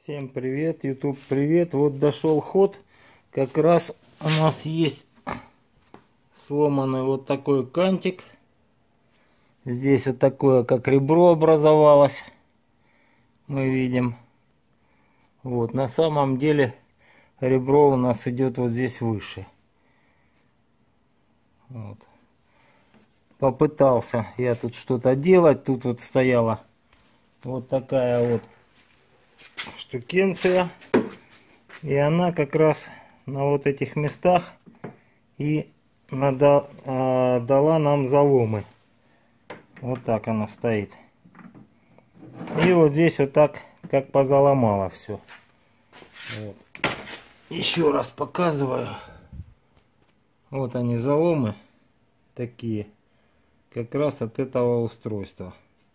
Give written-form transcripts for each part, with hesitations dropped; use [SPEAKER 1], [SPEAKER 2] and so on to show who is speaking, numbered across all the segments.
[SPEAKER 1] Всем привет, YouTube привет. Вот дошел ход. Как раз у нас есть сломанный вот такой кантик. Здесь вот такое, как ребро образовалось. Мы видим. Вот, на самом деле ребро у нас идет вот здесь выше. Вот. Попытался я тут что-то делать. Тут вот стояла вот такая вот штукенция, и она как раз на вот этих местах и дала нам заломы. Вот так она стоит, и вот здесь вот так как позаломала все. Вот. Еще раз показываю. Вот они, заломы такие, как раз от этого устройства.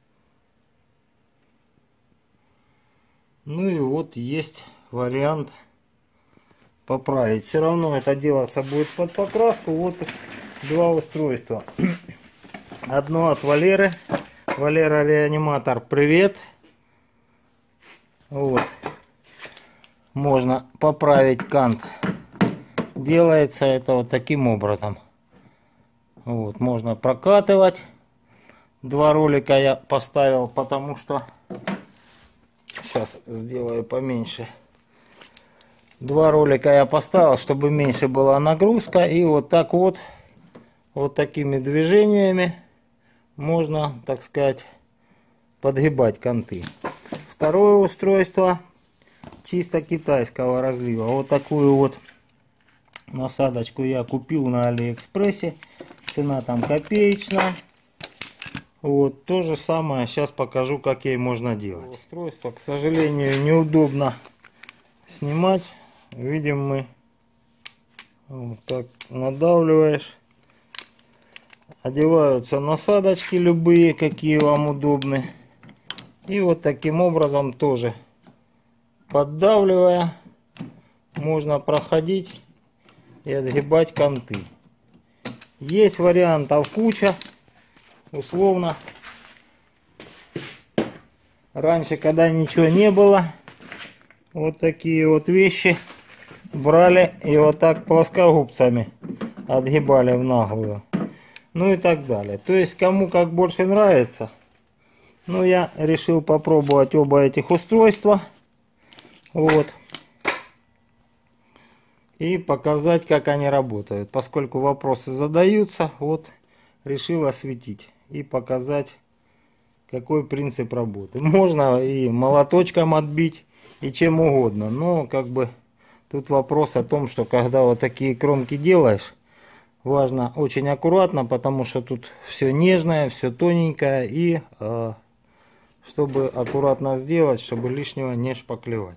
[SPEAKER 1] Ну и вот есть вариант поправить. Все равно это делаться будет под покраску. Вот два устройства. Одно от Валеры. Валера Реаниматор, привет. Вот. Можно поправить кант. Делается это вот таким образом. Вот. Можно прокатывать. Два ролика я поставил, потому что... Сейчас сделаю поменьше. Два ролика я поставил, чтобы меньше была нагрузка. И вот так вот, вот такими движениями можно, так сказать, подгибать канты. Второе устройство чисто китайского разлива. Вот такую вот насадочку я купил на Алиэкспрессе. Цена там копеечная. Вот то же самое, сейчас покажу, как ей можно делать. Устройство, к сожалению, неудобно снимать. Видим мы, вот так надавливаешь, одеваются насадочки любые, какие вам удобны. И вот таким образом тоже, поддавливая, можно проходить и отгибать канты. Есть вариантов куча. Условно, раньше, когда ничего не было, вот такие вот вещи брали и вот так плоскогубцами отгибали в наглую. Ну и так далее. То есть, кому как больше нравится. Но я решил попробовать оба этих устройства. Вот. И показать, как они работают. Поскольку вопросы задаются, вот решил осветить и показать, какой принцип работы. Можно и молоточком отбить, и чем угодно. Но как бы тут вопрос о том, что когда вот такие кромки делаешь, важно очень аккуратно, потому что тут все нежное, все тоненькое. И чтобы аккуратно сделать, чтобы лишнего не шпаклевать.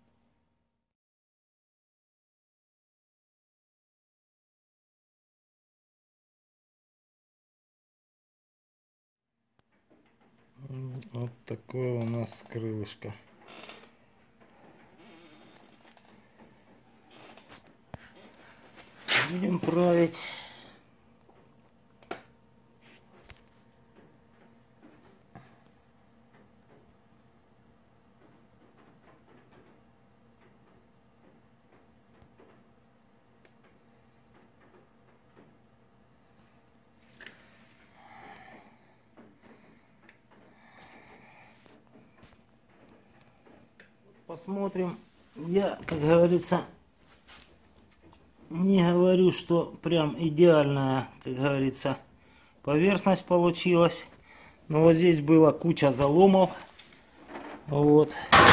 [SPEAKER 1] Вот такое у нас крылышко. Будем править. Посмотрим. Я, как говорится, не говорю, что прям идеальная, как говорится, поверхность получилась. Но вот здесь была куча заломов. Вот.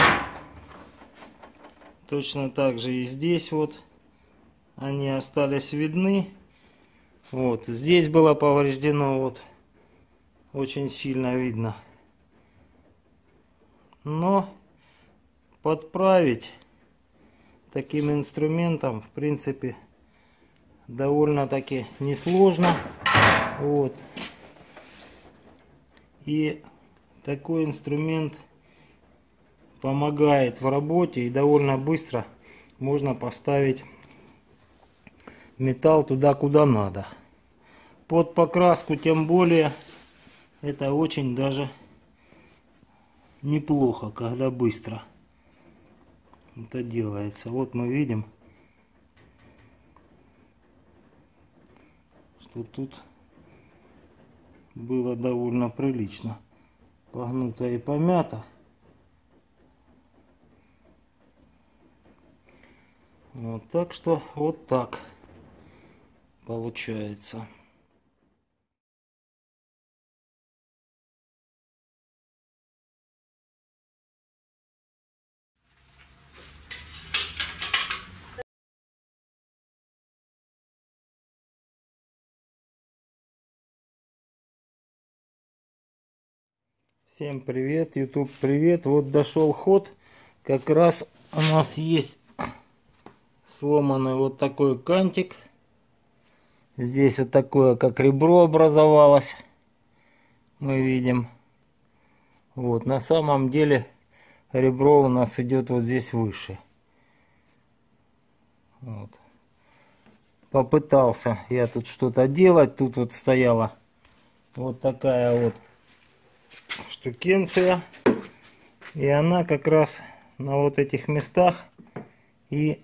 [SPEAKER 1] Точно так же и здесь вот они остались видны. Вот. Здесь было повреждено, вот. Очень сильно видно. Но подправить таким инструментом, в принципе, довольно-таки несложно. Вот. И такой инструмент помогает в работе, и довольно быстро можно поставить металл туда, куда надо. Под покраску тем более это очень даже неплохо, когда быстро. это делается. Вот мы видим, что тут было довольно прилично погнуто и помято. Вот, так что вот так получается. Всем привет, YouTube привет. Вот дошел ход. Как раз у нас есть сломанный вот такой кантик. Здесь вот такое, как ребро образовалось. Мы видим. Вот, на самом деле ребро у нас идет вот здесь выше. Вот. Попытался я тут что-то делать. Тут вот стояла вот такая вот штукенция. И она как раз на вот этих местах и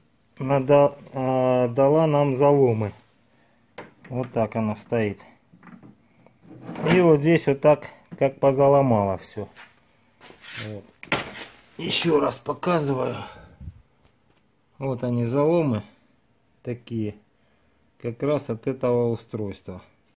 [SPEAKER 1] дала нам заломы. Вот так она стоит. И вот здесь вот так, как позаломала все. Вот. Еще раз показываю. Вот они заломы такие. Как раз от этого устройства.